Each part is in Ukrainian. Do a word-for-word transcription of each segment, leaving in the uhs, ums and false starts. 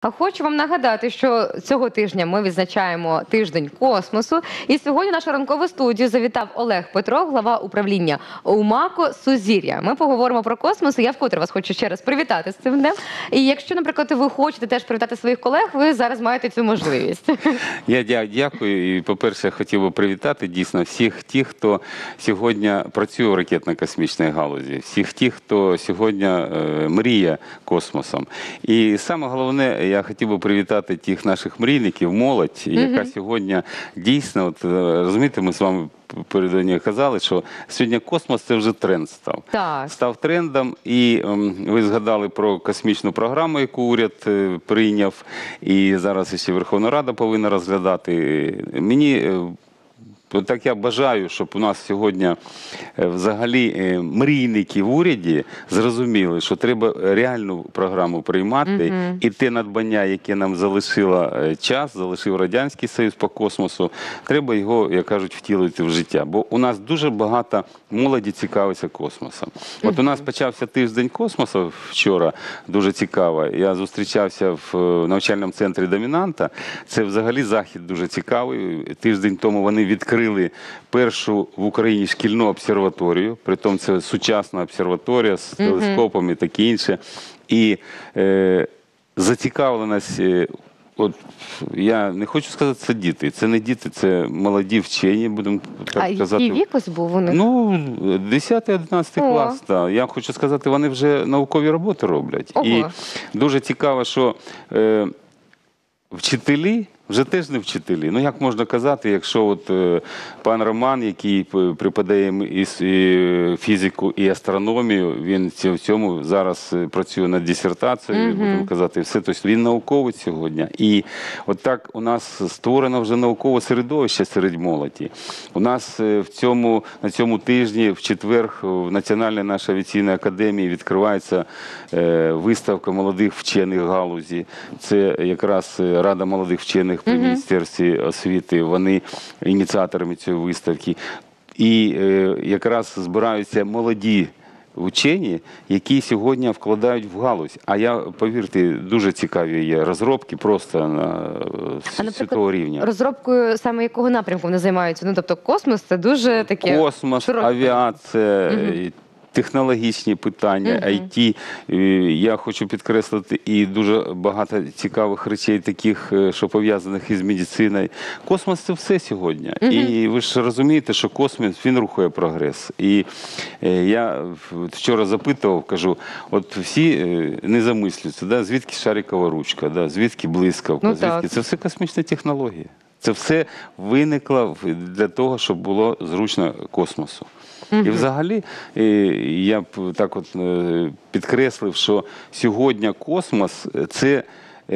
А хочу вам нагадати, що цього тижня ми відзначаємо тиждень космосу. І сьогодні в нашу ранкову студію завітав Олег Петров, глава управління УМАКО «Сузір'я». Ми поговоримо про космос, і я вкотре вас хочу ще раз привітати з цим днем. І якщо, наприклад, ви хочете теж привітати своїх колег, ви зараз маєте цю можливість. Я дякую. І, по-перше, я хотів би привітати дійсно всіх тих, хто сьогодні працює в ракетно-космічній галузі, всіх тих, хто сьогодні е, мріє космосом. І саме головне, я хотів би привітати тих наших мрійників, молодь, яка mm-hmm. сьогодні дійсно, от, розумієте, ми з вами передодні казали, що сьогодні космос – це вже тренд став. Так. Став трендом, і ем, ви згадали про космічну програму, яку уряд е, прийняв, і зараз ще Верховна Рада повинна розглядати. Мені е, так я бажаю, щоб у нас сьогодні взагалі мрійники в уряді зрозуміли, що треба реальну програму приймати, mm-hmm. і те надбання, яке нам залишило час, залишив Радянський Союз по космосу, треба його, як кажуть, втілити в життя. Бо у нас дуже багато молоді цікавиться космосом. Mm-hmm. От у нас почався тиждень космосу вчора, дуже цікаво. Я зустрічався в навчальному центрі «Домінанта». Це взагалі захід дуже цікавий. Тиждень тому вони відкрили першу в Україні шкільну обсерваторію, притом це сучасна обсерваторія з телескопами і таке інше. І е, зацікавленість, е, от я не хочу сказати, це діти. Це не діти, це молоді вчені, будемо так а казати. А який вік ось був у них? Ну, десятий-одинадцятий клас, так. Я хочу сказати, вони вже наукові роботи роблять. Ого. І дуже цікаво, що е, вчителі вже теж не вчителі. Ну, як можна казати, якщо от е, пан Роман, який преподає і, і фізику, і астрономію, він в цьому зараз працює над дисертацією, mm-hmm. будемо казати, все. Тобто він науковець сьогодні. І от так у нас створено вже наукове середовище серед молоді. У нас в цьому, на цьому тижні, в четвер, в Національній нашій авіаційній академії відкривається е, виставка молодих вчених галузі. Це якраз Рада молодих вчених при Міністерстві освіти, вони ініціаторами цієї виставки. І е, якраз збираються молоді вчені, які сьогодні вкладають в галузь. А я, повірте, дуже цікаві є розробки просто на а, світового рівня. Розробкою саме якого напрямку вони займаються? Ну, тобто космос – це дуже таке... Космос, широке. Авіація, угу. технологічні питання, ай ті. Uh-huh. Я хочу підкреслити і дуже багато цікавих речей, таких, що пов'язаних із медициною. Космос – це все сьогодні. Uh-huh. І ви ж розумієте, що космос, він рухає прогрес. І я вчора запитував, кажу, от всі не замислюються, да, звідки шарикова ручка, да, звідки блискавка, ну, звідки? Це все космічна технологія. Це все виникло для того, щоб було зручно космосу. І взагалі, я б так от підкреслив, що сьогодні космос – це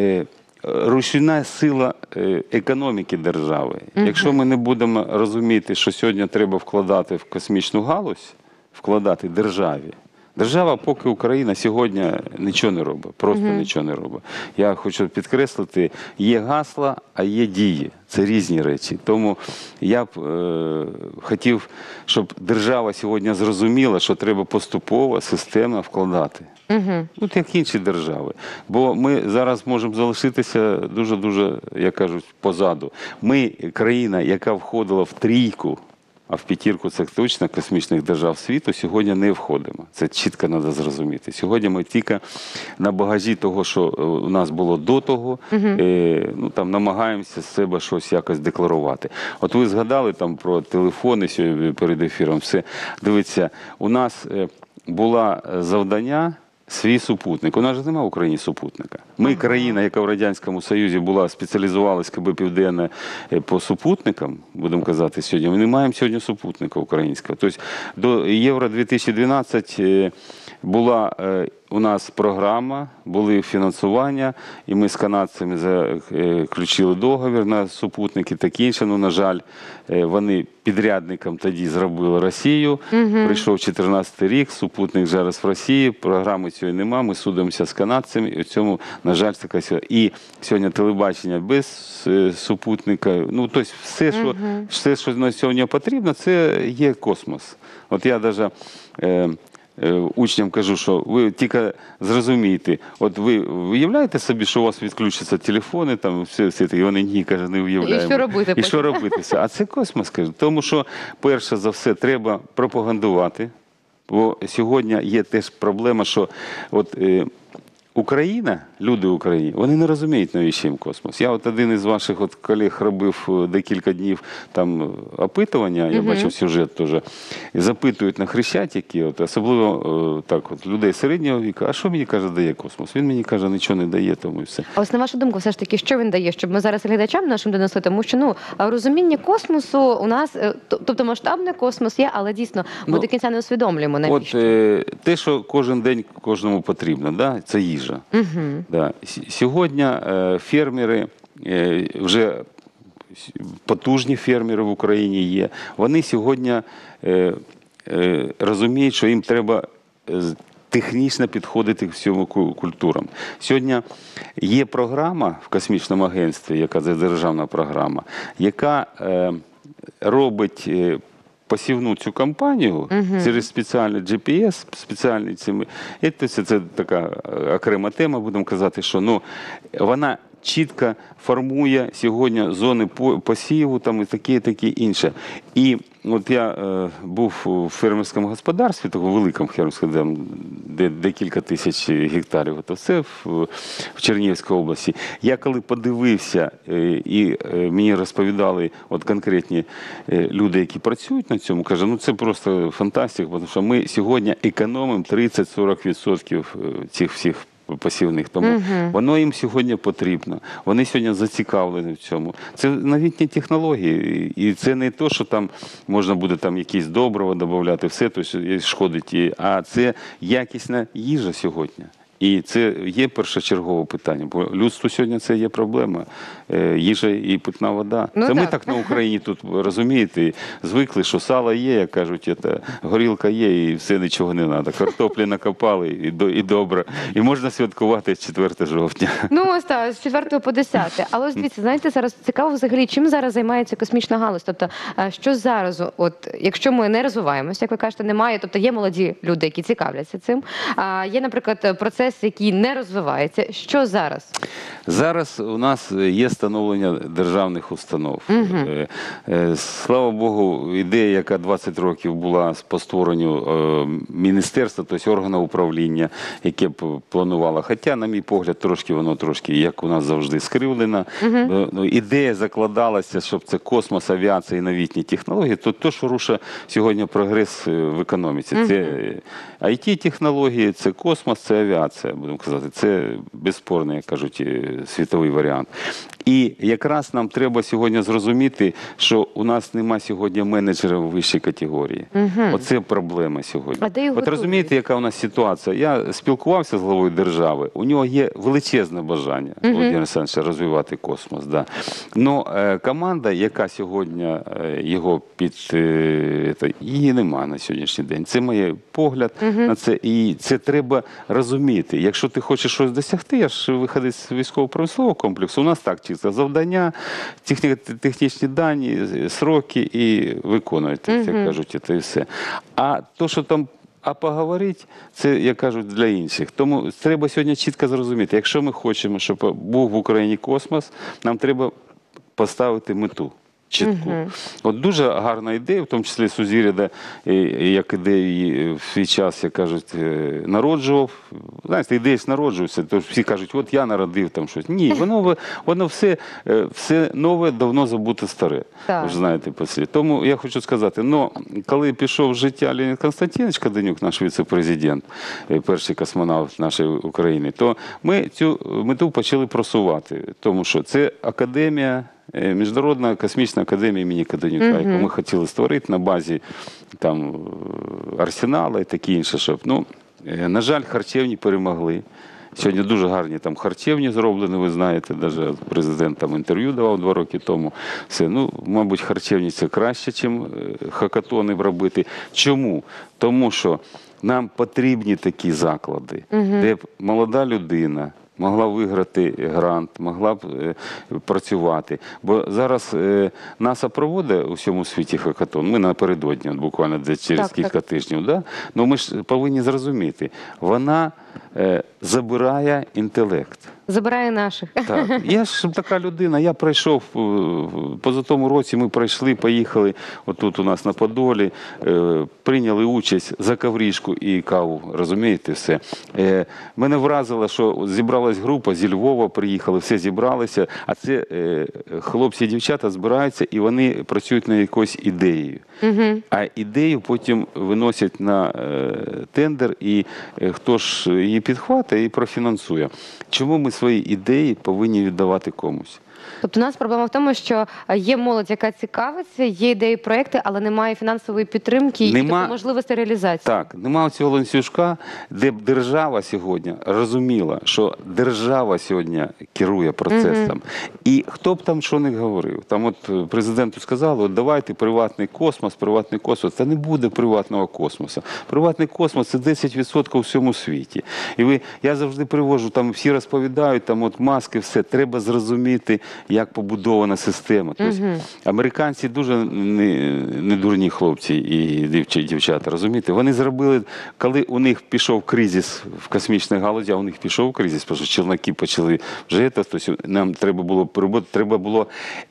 рушійна сила економіки держави. Якщо ми не будемо розуміти, що сьогодні треба вкладати в космічну галузь, вкладати державі, держава, поки Україна сьогодні нічого не робить, просто uh-huh. нічого не робить. Я хочу підкреслити, є гасла, а є дії. Це різні речі. Тому я б е, хотів, щоб держава сьогодні зрозуміла, що треба поступово, системно вкладати. Uh-huh. Ну, як інші держави. Бо ми зараз можемо залишитися дуже-дуже, як кажуть, позаду. Ми, країна, яка входила в трійку, а в п'ятірку це точно космічних держав світу, сьогодні не входимо. Це чітко треба зрозуміти. Сьогодні ми тільки на багажі того, що у нас було до того, uh-huh. е, ну, там, намагаємося з себе щось якось декларувати. От ви згадали там про телефони сьогодні перед ефіром. Все. Дивіться, у нас е, було завдання свій супутник. У нас же немає в Україні супутника. Ми, ага. країна, яка в Радянському Союзі була, спеціалізувалась КБ Південне по супутникам, будемо казати сьогодні, ми не маємо сьогодні супутника українського. Тобто до Євро дві тисячі дванадцять була у нас програма, були фінансування, і ми з канадцями заключили договір на супутники, таке інше. Ну, на жаль, вони підрядникам тоді зробили Росію. Угу. Прийшов чотирнадцятий рік, супутник зараз в Росії, програми цієї нема, ми судимося з канадцями, і в цьому, на жаль, така сьогодні. І сьогодні телебачення без супутника, ну, тобто все, що, угу. все, що на сьогодні потрібно, це є космос. От я навіть... Е, е, учням кажу, що ви тільки зрозумійте, от ви уявляєте собі, що у вас відключаться телефони, там все, все і вони ні, каже, не уявляємо. І що робити І потім? що робити? А це космос, кажу. Тому що, перше за все, треба пропагандувати, бо сьогодні є теж проблема, що от е, Україна, люди України, вони не розуміють, навіщо їм космос. Я от один із ваших от колег робив декілька днів там опитування, я бачив сюжет теж, і запитують на Хрещатикі, от, особливо так от, людей середнього віку, а що мені, каже, дає космос? Він мені каже, нічого не дає, тому і все. А ось на вашу думку, все ж таки, що він дає, щоб ми зараз глядачам нашим донесли, тому що ну розуміння космосу у нас, е, т- тобто масштабний космос є, але дійсно ми Ну, до кінця не усвідомлюємо, От навіщо. е, те, що кожен день кожному потрібно, да, це їжа. Угу. Да. С- Сьогодні е, фермери, е, вже с- потужні фермери в Україні є, вони сьогодні е, е, розуміють, що їм треба е, з- технічно підходити к всьому ку- культурам. Сьогодні є програма в космічному агентстві, яка це державна програма, яка е, робить е, посівну цю кампанію через спеціальний джі пі ес, спеціальні цими. І це, це, це така е, окрема тема, будемо казати, що ну, вона чітко формує сьогодні зони по- посіву там, і таке, і таке інше. І от я е, був у фермерському господарстві, такому великому фермерському, де, де декілька тисяч гектарів, то це в, в Чернігівській області. Я коли подивився, е, і е, мені розповідали от конкретні е, люди, які працюють на цьому, каже, ну це просто фантастика, тому що ми сьогодні економимо тридцять-сорок відсотків цих всіх посівних. Тому Мгм. воно їм сьогодні потрібно. Вони сьогодні зацікавлені в цьому. Це новітні технології. І це не те, що там можна буде там якісь добрива додати, все, то що шкодить їй, а це якісна їжа сьогодні. І це є першочергове питання, бо людству сьогодні це є проблема. Е, Їжа і питна вода. Ну це ми так. так на Україні тут, розумієте, звикли, що сало є, як кажуть, це, горілка є, і все, нічого не треба. Картоплі накопали, і, до- і добре. І можна святкувати четвертого жовтня. Ну, ось так, з четвертого по десяте. Але ось дивіться, знаєте, зараз цікаво взагалі, чим зараз займається космічна галузь? Тобто, е, що зараз, от, якщо ми не розвиваємося, як ви кажете, немає, тобто є молоді люди, які цікавляться цим, а є, наприклад, процес, який не розвивається. Що зараз? Зараз у нас є становлення державних установ. Е, е, Слава Богу, ідея, яка двадцять років була по створенню е, міністерства, тобто органу управління, яке б планувало. Хоча, на мій погляд, трошки воно трошки, як у нас завжди, скривлено. Е, ну, ідея закладалася, щоб це космос, авіація і новітні технології. То те, що рушить сьогодні прогрес е, в економіці. Це ай ті-технології, це космос, це авіація, будемо казати. Це безспорний, як кажуть, е, світовий варіант. І якраз нам треба сьогодні зрозуміти, що у нас нема сьогодні менеджерів вищої категорії. Оце проблема сьогодні. А де їх От готують? розумієте, яка у нас ситуація? Я спілкувався з главою держави, у нього є величезне бажання, Володимир Олександрович, розвивати космос. Да. Но е, команда, яка сьогодні е, його під... Е, це, її немає на сьогоднішній день. Це мій погляд на це. І це треба розуміти. Якщо ти хочеш щось досягти, я ж виходить з військово-промислового комплексу, у нас так чисто завдання, техні, технічні дані, сроки і виконуйте, це кажуть, це і все. А то, що там а поговорити, це, як кажуть, для інших. Тому треба сьогодні чітко зрозуміти, якщо ми хочемо, щоб був в Україні космос, нам треба поставити мету. Чітку. От дуже гарна ідея, в тому числі Сузір'я, де, е, як ідеї в свій час, як кажуть, е, народжував. Знаєте, ідеї ж народжуються, то всі кажуть, от я народив там щось. Ні, воно, ви- воно все, е, все нове, давно забуте старе. Так. Ви ж знаєте, послід. Тому я хочу сказати, но коли пішов з життя Леонід Константинович Каденюк, наш віце-президент, е, перший космонавт нашої України, то ми цю мету почали просувати, тому що це академія, е, Міжнародна космічна академія імені Каденюка, яку ми хотіли створити на базі там, е, арсенала і таке інше. Щоб, ну, е, на жаль, харчевні перемогли. Сьогодні дуже гарні там харчевні зроблені, ви знаєте, навіть президент там інтерв'ю давав два роки тому. Все, ну, мабуть, харчевні це краще, ніж хакатони робити. Чому? Тому що нам потрібні такі заклади, де б молода людина, могла виграти грант, могла б е, працювати. Бо зараз е, НАСА проводить у всьому світі хакатон. Ми напередодні, от буквально десь через Так, кілька так. тижнів. Да? Ну ми ж повинні зрозуміти, вона е, забирає інтелект. Забирає наших. Так, я ж така людина, я пройшов, е, позатому році ми пройшли, поїхали, отут у нас на Подолі, е, прийняли участь за коврішку і каву, розумієте, все. Е, Мене вразило, що зібралась група, зі Львова приїхали, все зібралися, а це е, хлопці і дівчата збираються і вони працюють над якоюсь ідеєю. Угу. А ідею потім виносять на е, тендер, і е, хто ж її підхватить і профінансує. Чому ми свої ідеї повинні віддавати комусь? Тобто у нас проблема в тому, що є молодь, яка цікавиться, є ідеї, проекти, але немає фінансової підтримки Нема... і тобто можливості реалізації. Так, немає цього ланцюжка, де б держава сьогодні розуміла, що держава сьогодні керує процесом. Угу. І хто б там що не говорив. Там от президенту сказали, от давайте приватний космос, приватний космос. Та не буде приватного космосу. Приватний космос – це десять відсотків у всьому світі. І ви, я завжди привожу, там всі розповідають, там от маски, все. Треба зрозуміти, як побудована система. Тобто, угу. Американці дуже не, не дурні хлопці і дівчата, розумієте? Вони зробили, коли у них пішов кризис в космічній галузі, а у них пішов кризис, тому що челноки почали вже, тобто нам треба було переробити, треба було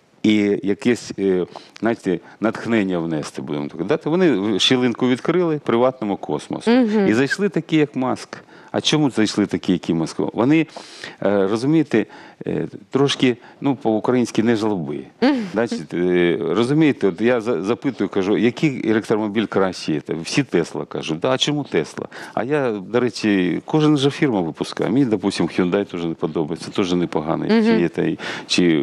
і якесь, знаєте, натхнення внести, будемо так казати. Вони щілинку відкрили приватному космосу. Угу. І зайшли такі, як Маск. А чому зайшли такі, які Москва? Вони, розумієте, трошки, ну, по-українськи не жлоби. Значить, розумієте, от я запитую, кажу, який електромобіль кращий? Всі Тесла кажуть. Да, а чому Тесла? А я, до речі, кожен же фірма випускає. Мені, допустим, Hyundai теж не подобається, теж непоганий. Uh-huh. Чи, чи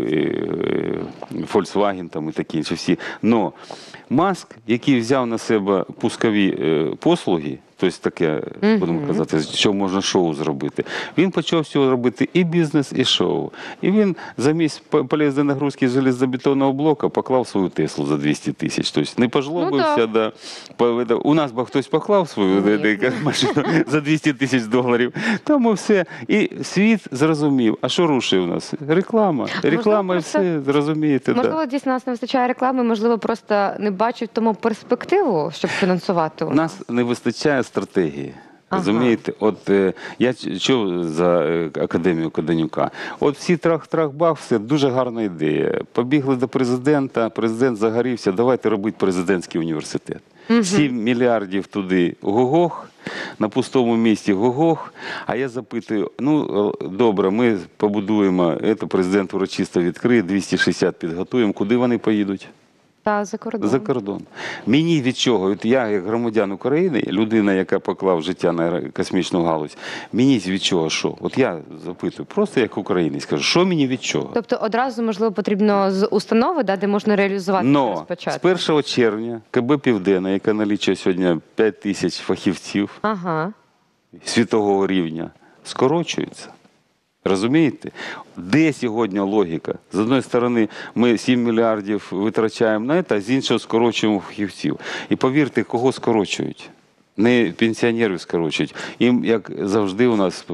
Volkswagen там і такі інші всі. Но Маск, який взяв на себе пускові послуги, тобто таке, будемо казати, що можна шоу зробити. Він почав всього робити і бізнес, і шоу. І він замість полезної нагрузки залізобетонного блока поклав свою Теслу за двісті тисяч. Тобто не пожлобився, ну, да. Да. У нас би хтось поклав свою mm-hmm. машину за двісті тисяч доларів. Тому все. І світ зрозумів. А що рушить у нас? Реклама. Реклама і все, зрозумієте. Можливо, да. дійсно, нас не вистачає реклами, можливо, просто не бачать тому перспективу, щоб фінансувати. У нас не вистачає стратегії. Ага. Розумієте? От е, я чув за е, Академію Каденюка. От всі трах-трах-бах, все, дуже гарна ідея. Побігли до президента, президент загорівся, давайте робити президентський університет. Угу. Сім мільярдів туди гогох, на пустому місці гогох. А я запитую, ну, добре, ми побудуємо, це президент урочисто відкриє, двісті шістдесят підготуємо, куди вони поїдуть? Та, за кордон. За кордон. Мені від чого? От я, як громадян України, людина, яка поклав життя на космічну галузь, мені від чого що? От я запитую, просто як українець, кажу, що мені від чого? Тобто одразу, можливо, потрібно з установи, да, де можна реалізувати Но спочатку? з першого червня КБ «Південне», яка налічує сьогодні п'ять тисяч фахівців ага. світового рівня, скорочується. Розумієте? Де сьогодні логіка? З одної сторони, ми сім мільярдів витрачаємо на це, а з іншого скорочуємо фахівців. І повірте, кого скорочують? Не пенсіонерів скорочують. Їм, як завжди у нас,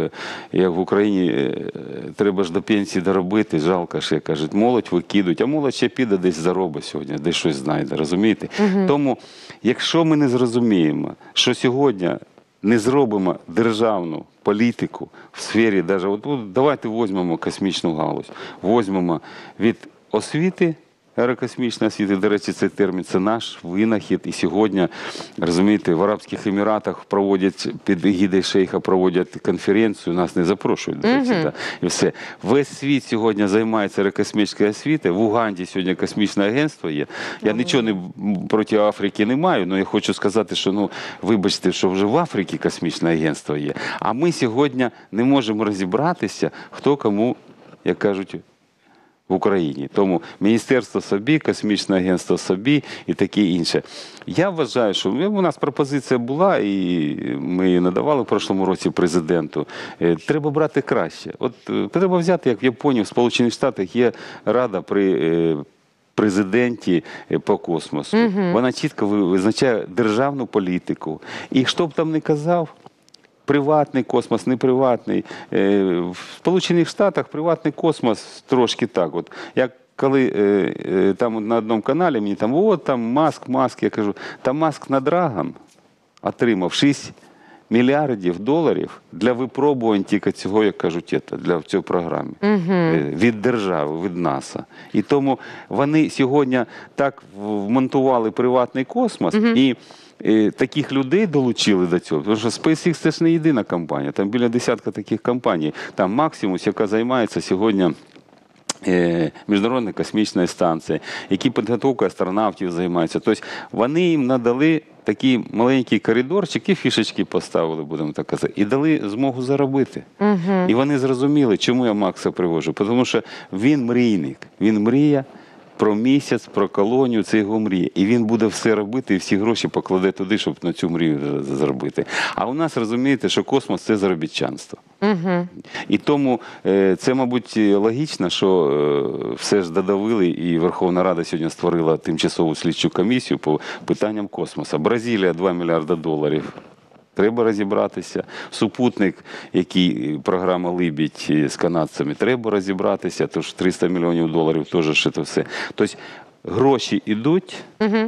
як в Україні, треба ж до пенсії доробити, жалко ще, кажуть, молодь викидуть, а молодь ще піде десь заробить сьогодні, десь щось знайде, розумієте? Угу. Тому, якщо ми не зрозуміємо, що сьогодні не зробимо державну політику в сфері, навіть, от, от, давайте візьмемо космічну галузь, візьмемо від освіти, аерокосмічної освіти, до речі, цей термін, це наш винахід. І сьогодні, розумієте, в Арабських Еміратах проводять, під егідою шейха проводять конференцію, нас не запрошують, до речі, uh-huh. да, і все. Весь світ сьогодні займається аерокосмічною освітою, в Уганді сьогодні космічне агентство є. Я uh-huh. нічого не, проти Африки не маю, але я хочу сказати, що, ну, вибачте, що вже в Африці космічне агентство є. А ми сьогодні не можемо розібратися, хто кому, як кажуть, в Україні. Тому Міністерство собі, Космічне агентство собі і таке інше. Я вважаю, що у нас пропозиція була, і ми її надавали в прошлому році президенту. Треба брати краще. От треба взяти, як в Японії, в Сполучених Штатах є рада при президенті по космосу. Угу. Вона чітко визначає державну політику. І хто б там не казав, приватний космос, не приватний. Е, В Сполучених Штатах приватний космос трошки так. От, як коли е, е, там на одному каналі мені там, от там Маск, Маск, я кажу, там Маск над Рагом отримав шість мільярдів доларів для випробувань тільки цього, як кажуть, для цієї програми. Угу. Від держави, від НАСА. І тому вони сьогодні так вмонтували приватний космос, угу. і І таких людей долучили до цього, тому що SpaceX – це ж не єдина компанія, там біля десятка таких компаній. Там Максимус, яка займається сьогодні Міжнародна космічна станція, які підготовкою астронавтів займаються. Тобто вони їм надали такий маленький коридорчик і фішечки поставили, будемо так казати, і дали змогу заробити. Угу. І вони зрозуміли, чому я Макса привожу. Тому що він мрійник, він мріє про місяць, про колонію, це його мрія. І він буде все робити, і всі гроші покладе туди, щоб на цю мрію заробити. А у нас, розумієте, що космос – це заробітчанство. Угу. І тому це, мабуть, логічно, що все ж додавили, і Верховна Рада сьогодні створила тимчасову слідчу комісію по питанням космосу. Бразилія – два мільярди доларів. Треба розібратися. Супутник, який програма «Либідь» з канадцями, треба розібратися, тож триста мільйонів доларів теж ще то все. Тобто гроші йдуть, угу.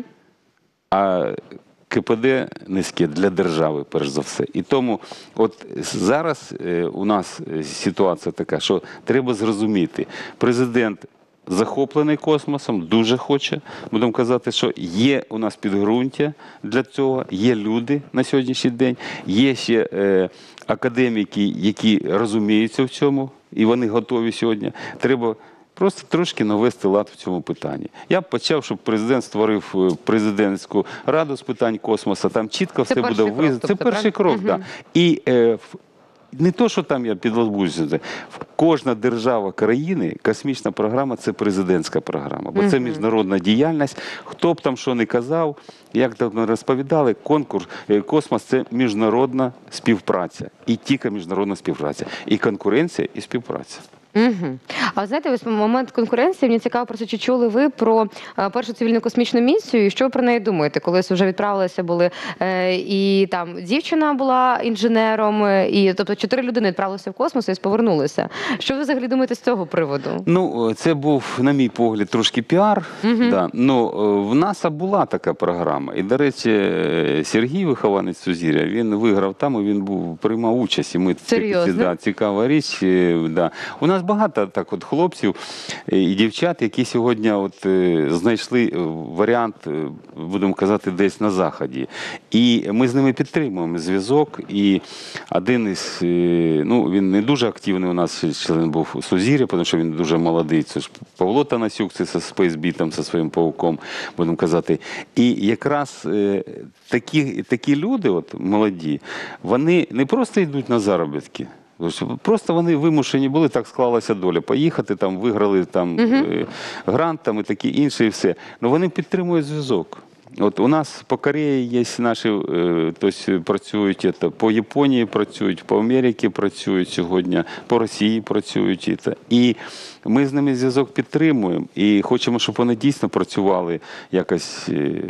а КПД низьке для держави, перш за все. І тому от зараз у нас ситуація така, що треба зрозуміти, президент захоплений космосом, дуже хоче. Будемо казати, що є у нас підґрунтя для цього, є люди на сьогоднішній день, є ще е, академіки, які розуміються в цьому, і вони готові сьогодні. Треба просто трошки навести лад в цьому питанні. Я б почав, щоб президент створив президентську раду з питань космосу, там чітко все буде визначено. Це перший крок, так. Угу. І е, не то, що там я підлозбуджуся. Кожна держава країни, космічна програма – це президентська програма. Бо це міжнародна діяльність. Хто б там що не казав, як там розповідали, конкурс, космос – це міжнародна співпраця. І тільки міжнародна співпраця. І конкуренція, і співпраця. Угу. А знаєте, ось момент конкуренції, мені цікаво, просто чи чули ви про а, першу цивільну космічну місію, і що ви про неї думаєте? Колись вже відправилися були, е, і там дівчина була інженером, і тобто чотири людини відправилися в космос і повернулися. Що ви взагалі думаєте з цього приводу? Ну, це був, на мій погляд, трошки піар. Угу. Да. Ну, в НАСА була така програма. І, до речі, Сергій, вихованець Сузір'я, він виграв там, і він був, приймав участь. І ми, серйозно? Да, цікава річ. Да. У нас багато так от хлопців і дівчат, які сьогодні от, е, знайшли варіант, будемо казати, десь на Заході. І ми з ними підтримуємо зв'язок. І один із, е, ну, він не дуже активний у нас член був Сузір'я, тому що він дуже молодий. Це ж Павло Танасюк, це зі Спейсбітом, зі своїм пауком, будемо казати. І якраз е, такі, такі люди, от, молоді, вони не просто йдуть на заробітки. Просто вони вимушені були, так склалася доля. Поїхати, там, виграли там, uh-huh. грант там, і таке інше, і все. Ну вони підтримують зв'язок. От у нас по Кореї є наші, тобто працюють, по Японії працюють, по Америці працюють сьогодні, по Росії працюють. І ми з ними зв'язок підтримуємо. І хочемо, щоб вони дійсно працювали якось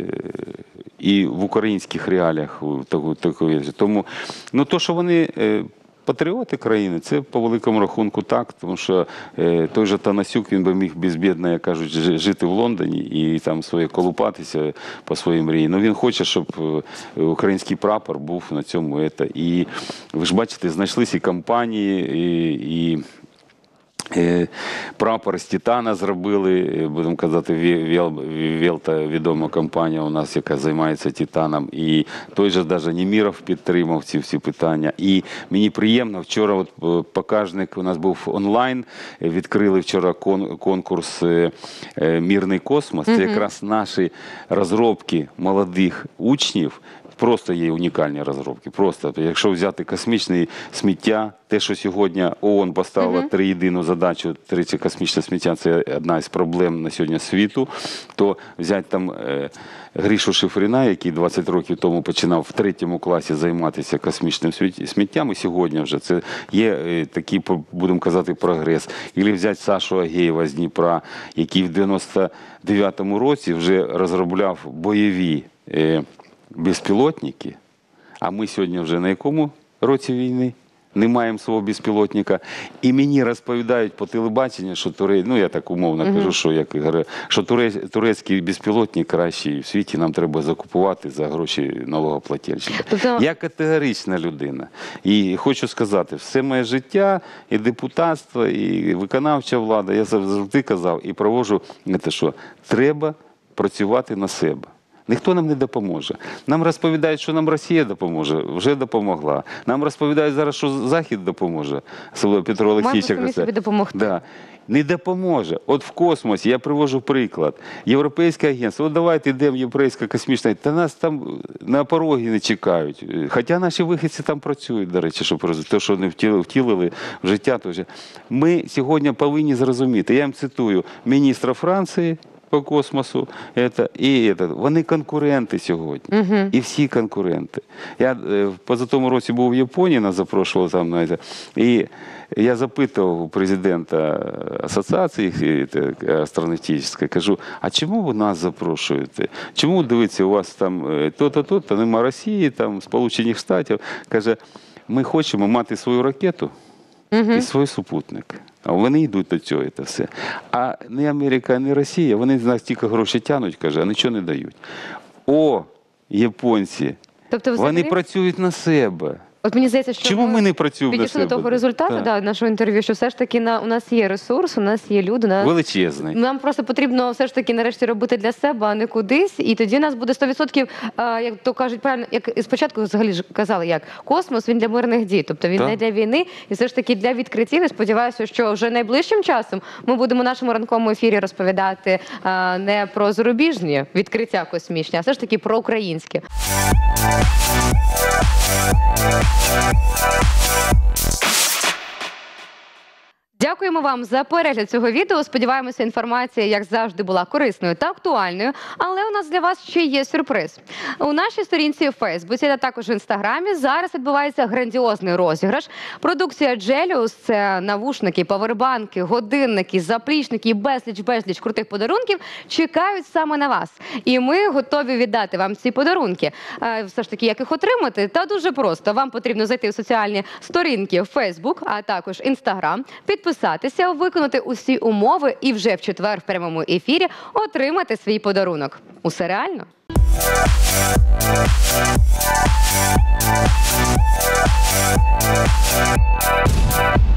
і в українських реаліях. Тому, ну, то, що вони патріоти країни, це по великому рахунку так, тому що е, той же Танасюк, він би міг безбідно, як кажуть, жити в Лондоні і там своє колупатися по своїй мрії. Ну він хоче, щоб український прапор був на цьому. Ета. І ви ж бачите, знайшлися і компанії, і, і прапор з Титана зробили, будемо казати, Велта, відома компанія у нас, яка займається Титаном. І той же навіть Німіров підтримав ці всі питання. І мені приємно, вчора от показник у нас був онлайн, відкрили вчора конкурс «Мирний космос». Це якраз наші розробки молодих учнів. Просто є унікальні розробки. Просто, якщо взяти космічне сміття, те, що сьогодні ООН поставила uh-huh. триєдину задачу, третє космічне сміття – це одна із проблем на сьогодні світу, то взяти там е, Грішу Шифріна, який двадцять років тому починав в третьому класі займатися космічним сміттям, і сьогодні вже це є е, такий, будемо казати, прогрес. Або взяти Сашу Агеєва з Дніпра, який в дев'яносто дев'ятому році вже розробляв бойові е, безпілотники, а ми сьогодні вже на якому році війни. Не маємо свого безпілотника. І мені розповідають по телебаченню, що туре... ну я так умовно uh-huh. кажу, що, як, що туре... турецький безпілотник кращий в світі, нам треба закупувати за гроші налогоплательщика. Тобто... Я категорична людина. І хочу сказати, все моє життя, і депутатство, і виконавча влада, я завжди казав і проводжу, те, що треба працювати на себе. Ніхто нам не допоможе. Нам розповідають, що нам Росія допоможе, вже допомогла. Нам розповідають зараз, що Захід допоможе. Особливо Петро Олексійович. Маємо самі собі допомогти. Да. Не допоможе. От в космосі, я привожу приклад, Європейське агентство, от давайте йдемо в Європейське космічне, та нас там на порогі не чекають. Хоча наші вихідці там працюють, до речі, щоб те, що вони втілили в життя. Ми сьогодні повинні зрозуміти, я їм цитую міністра Франції, по космосу, это, і это. Вони конкуренти сьогодні. Uh-huh. І всі конкуренти. Я е, позатому році був в Японії, нас запрошували там, на це, і я запитував у президента асоціації астронавтичної, кажу, а чому ви нас запрошуєте? Чому, дивіться, у вас там то-то, то-то, нема Росії, там, Сполучених Штатів? Каже, ми хочемо мати свою ракету, Uh-huh. і свій супутник. А вони йдуть до цього, це все. А не Америка, не Росія, вони з нас тільки гроші тянуть, каже, а нічого не дають. О, японці, тобто, взагалі... вони працюють на себе. От мені здається, що чому ми не працюємо на себе? Підійшли до того результату, да, нашого інтерв'ю, що все ж таки на, у нас є ресурс, у нас є люди. Нас... Величезний. Нам просто потрібно все ж таки нарешті робити для себе, а не кудись. І тоді у нас буде сто відсотків, як то кажуть правильно, як спочатку взагалі ж казали, як космос, він для мирних дій. Тобто він так. не для війни, і все ж таки для відкриттів. І сподіваюся, що вже найближчим часом ми будемо в нашому ранковому ефірі розповідати а, не про зарубіжні відкриття космічні, а все ж таки про українські. Дякуємо вам за перегляд цього відео. Сподіваємося, інформація, як завжди, була корисною та актуальною. Але у нас для вас ще є сюрприз. У нашій сторінці в Фейсбуці та також в Інстаграмі зараз відбувається грандіозний розіграш. Продукція Джеліус – це навушники, павербанки, годинники, заплічники і безліч-безліч крутих подарунків чекають саме на вас. І ми готові віддати вам ці подарунки. Все ж таки, як їх отримати? Та дуже просто. Вам потрібно зайти в соціальні сторінки Фейсбук, а також Інстаграм, підписатися, виконати усі умови і вже в четвер в прямому ефірі отримати свій подарунок. Усе реально? We'll be right back.